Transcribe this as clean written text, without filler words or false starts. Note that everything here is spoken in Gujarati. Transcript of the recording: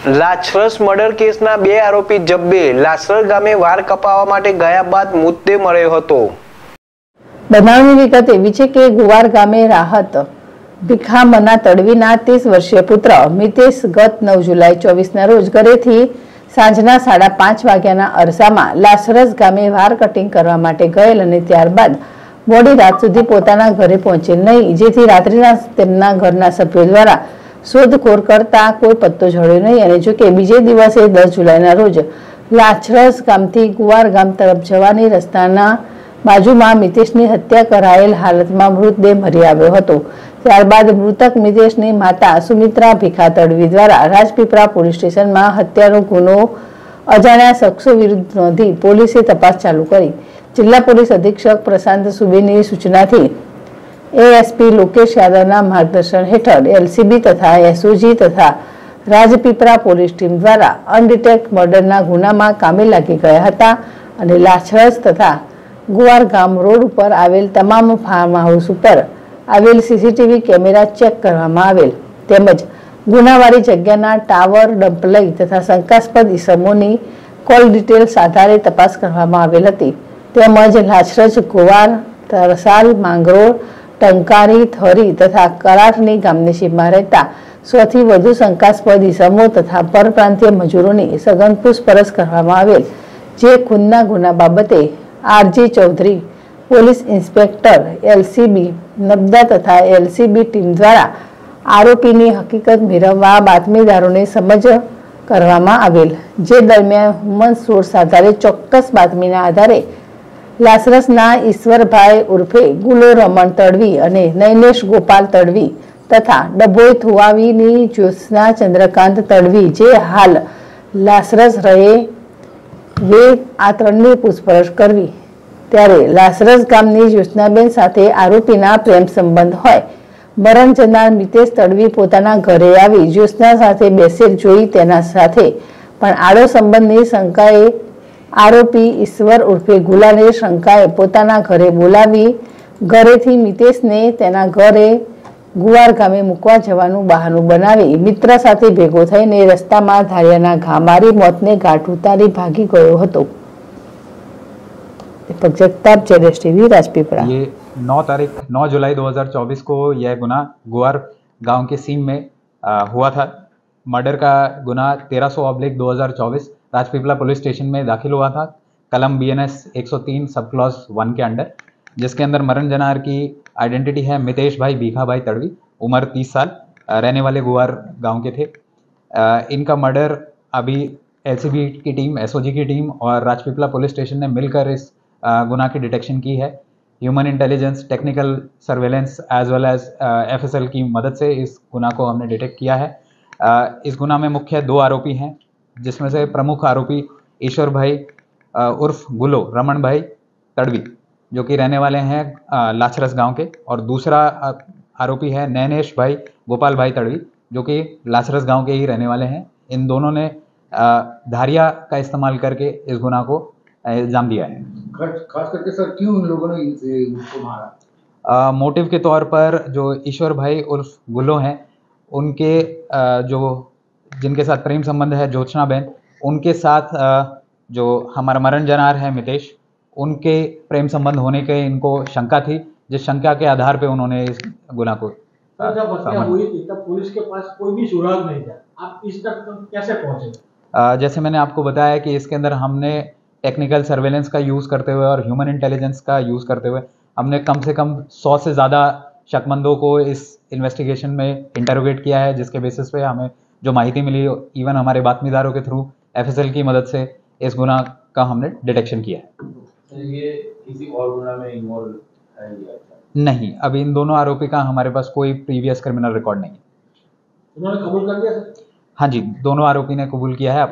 લાછરસ મર્ડર કેસના 2 આરોપી જબ્બે લાસર ગામે વાળ કપાવવા માટે ગયા બાદ મૃતદેહ મળ્યો હતો। બનાવની વિગત એવી છે કે ગુવાર ગામે રાહત ભીખામના તડવીના 30 વર્ષીય પુત્ર મિતેશ ગત 9 જુલાઈ 24ના રોજ ઘરેથી સાંજના 5:30 વાગ્યાના અરસામાં લાસરસ ગામે વાળ કટિંગ કરવા માટે ગયેલ અને ત્યારબાદ મોડી રાત સુધી પોતાના ઘરે પહોંચેલ નહીં, જેથી રાત્રિના તેમના ઘરના સભ્યો દ્વારા શોધખોળ કરતા કોઈ પત્તો જડ્યો નહીં અને જોકે બીજે દિવસે 10 જુલાઈના રોજ લાછરસ ગામથી ગુવાર ગામ તરફ જવાની રસ્તાના બાજુમાં મિતેશની હત્યા કરાયેલ હાલતમાં મૃતદેહ મળી આવ્યો હતો। ત્યારબાદ મૃતક મિતેશની માતા સુમિત્રા ભીખા તડવી દ્વારા રાજપીપળા પોલીસ સ્ટેશનમાં હત્યાનો ગુનો અજાણ્યા શખ્સો વિરુદ્ધ નોંધી પોલીસે તપાસ ચાલુ કરી। જિલ્લા પોલીસ અધિક્ષક પ્રશાંત સુબેની સૂચનાથી એએસપી લોકેશ યાદવના માર્ગદર્શન હેઠળ એલસીબી તથા એસઓજી તથા રાજપીપળા પોલીસ ટીમ દ્વારા અનડિટેક્ટ મર્ડરના ગુનામાં કામે લાગી ગયા હતા અને લાછરસ તથા ગુવાર ગામ રોડ ઉપર આવેલ તમામ ફાર્મ હાઉસ ઉપર આવેલ સીસીટીવી કેમેરા ચેક કરવામાં આવેલ તેમજ ગુનાવાળી જગ્યાના ટાવર ડમ્પ લઈ તથા શંકાસ્પદ ઇસમોની કોલ ડિટેલ્સ આધારે તપાસ કરવામાં આવેલ હતી। તેમજ લાછરસ ગુવાર તરસાલ માંગરોળ ટંકારી થરી તથા કરાઠની ગામની સીમમાં રહેતા 100 થી વધુ શંકાસ્પદ ઇસમો તથા પરપ્રાંતીય મજૂરોની સઘન પૂછપરછ કરવામાં આવેલ, જે ખૂનના ગુના બાબતે R G Chaudhary police inspector LCB નબદા તથા એલસીબી ટીમ દ્વારા આરોપીની હકીકત મેળવવા બાતમીદારોને સમજ કરવામાં આવેલ, જે દરમિયાન હ્યુમન સોર્સ આધારે ચોક્કસ બાતમીના આધારે લાસરસના ઈશ્વરભાઈ ઉર્ફે ગુલો રમણ તડવી અને નૈનેશ ગોપાલ તડવી તથા ડભોઈ થુવાવીની જ્યોત્સના ચંદ્રકાંત તડવી જે હાલ લાસરસ રહે વે આ ત્રણની પૂછપરછ કરવી ત્યારે લાસરસ ગામની જ્યોત્સનાબેન સાથે આરોપીના પ્રેમ સંબંધ હોય મરણ જનાર મિતેશ તડવી પોતાના ઘરે આવી જ્યોત્સના સાથે બેસેલ જોઈ તેના સાથે પણ આડો સંબંધની શંકાએ આરોપી ઈશ્વર ઉર્ફે ગુલાને શંકાએ પોતાના ઘરે બોલાવી ઘરેથી મિતેશને તેના ઘરે ગુવાર ગામે મૂકવા જવાનું બહાનું બનાવી મિત્ર સાથે ભેગો થઈને રસ્તામાં ધારિયાના ઘા મારી મોતને ગાંઠ ઉતારી ભાગી ગયો હતો। दीपक जगताप, जेडेश टीवी, राजपीपला। ये 9 जुलाई 2024 को यह गुना गुवार गांव के सीम में हुआ था। मर्डर का गुना 1300/2024 राजपीपला पुलिस स्टेशन में दाखिल हुआ था, कलम BNS 103 सब क्लॉज 1 के अंडर, जिसके अंदर मरण जनार की आइडेंटिटी है मितेश भाई भीखा भाई तड़वी, उम्र 30 साल, रहने वाले गुवार गांव के थे। इनका मर्डर अभी एलसीबी की टीम, एसओजी की टीम और राजपीपला पुलिस स्टेशन ने मिलकर इस गुना की डिटेक्शन की है। Human intelligence, technical surveillance as well as FSL की मदद से इस गुना को हमने डिटेक्ट किया है। इस गुना में मुख्य 2 आरोपी हैं, जिसमें से प्रमुख आरोपी ईश्वर भाई उर्फ गुलो रमन भाई तड़वी, जो कि रहने वाले हैं लाछरस गांव के, और दूसरा आरोपी है नैनेश भाई गोपाल भाई तड़वी, जो कि लाछरस गांव के ही रहने वाले हैं। इन दोनों ने धारिया का इस्तेमाल करके इस गुना को इल्जाम दिया है। खास करके सर क्यों इन लोगों ने उसको मारा? मोटिव के तौर पर जो ईश्वर भाई उर्फ गुलो हैं, उनके जो जिनके साथ प्रेम संबंध है ज्योत्सनाबेन, उनके साथ जो हमारा मरण जनार है मितेश, उनके प्रेम संबंध होने के इनको शंका थी, जिस शंका के आधार पे उन्होंने इस गुना को जब हत्या हुई थी तब पुलिस के पास कोई भी सुराग नहीं था, आप इस तक कैसे पहुंचे? जैसे मैंने आपको बताया कि इसके अंदर हमने टेक्निकल सर्वेलेंस का यूज़ करते हुए और ह्यूमन इंटेलिजेंस का यूज़ करते हुए हमने कम से कम 100 से ज़्यादा शकमंदों को इस इन्वेस्टिगेशन में इंटरोगेट किया है, जिसके बेसिस पे हमें जो माहिती मिली, इवन हमारे बातमीदारों के थ्रू FSL की मदद से इस गुना का हमने डिटेक्शन किया है। ये किसी और गुना में इन्वॉल्व है या नहीं, अभी इन दोनों आरोपी का हमारे पास कोई प्रीवियस क्रिमिनल रिकॉर्ड नहीं है। उन्होंने कबूल कर दिया सर? हाँ जी, दोनों आरोपी ने कबूल किया है।